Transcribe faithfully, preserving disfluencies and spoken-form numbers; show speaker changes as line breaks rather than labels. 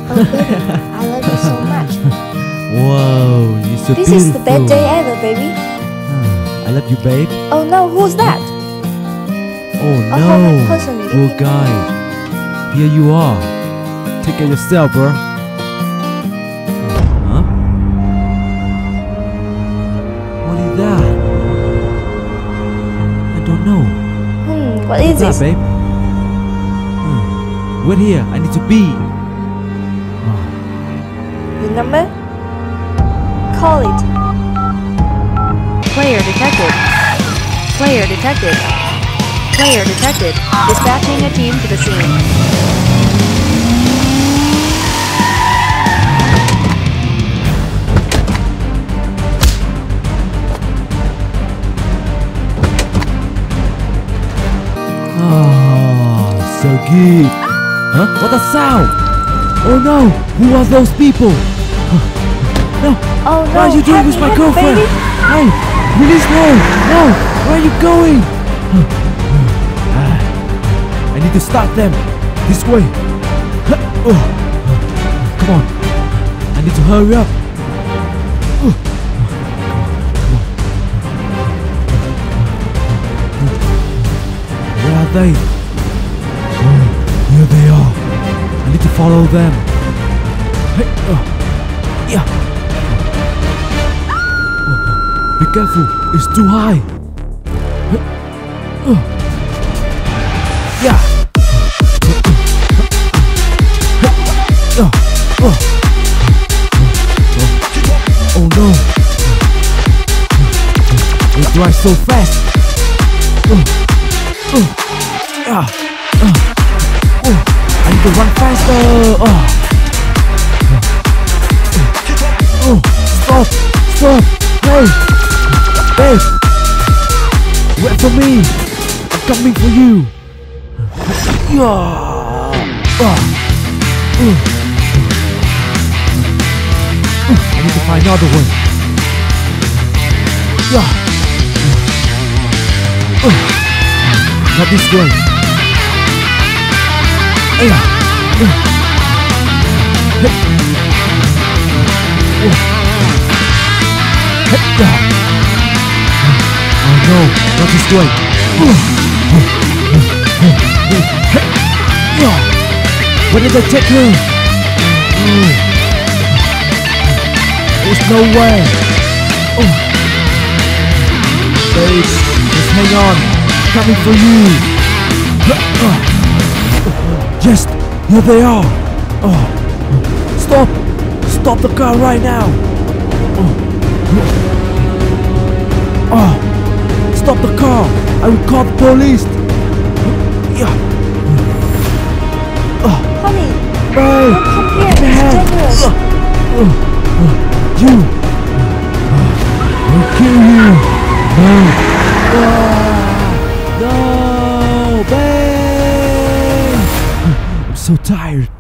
Oh, baby, I love you so much.
Whoa, you're so
This
beautiful.
is the best day ever, baby.
I love you, babe.
Oh no, who's that?
Oh
A
no,
homeless person leaving
poor
me.
guy. Here you are. Take care of yourself, bro. Huh? What is that? I don't know.
Hmm, what is
What's that,
this?
babe? Hmm. Wait here. I need to be. Oh.
The number? Call it.
Player detected. Player detected. Player detected. Dispatching a team to the scene.
Oh, so good. Huh? What a sound! Oh no! Who are those people? Huh. No!
Oh no,
What are you doing
help
with
me,
my
help me,
girlfriend?
baby.
Hey! Release me! No! Where are you going? Huh. Ah, I need to stop them. This way. Huh. Oh. Come on. I need to hurry up. Oh. Where are they? Oh, here they are. I need to follow them. Hey, uh, yeah. Oh, be careful, it's too high. Hey, uh, yeah. Hey, uh, uh. Oh no. They drive so fast. Uh. Uh, uh, uh, uh, I need to run faster. Uh, uh, uh, stop! Stop! Hey! Babe! Wait for me! I'm coming for you! Yeah! Uh, uh, uh, I need to find another one. Yeah! Uh, uh. Not this way. Hey. Hey. Hey. Oh no, not this way. Where did I take her? There's no way. Babe, just hang on. Coming for you. Yes, here they are. Oh, stop! Stop the car right now. Oh, stop the car! I will call the police. Yeah. Oh,
Honey,
babe,
don't come here.
give me a
It's
hand.
dangerous.
You. I'll kill you. No. Oh. No, babe! I'm so tired.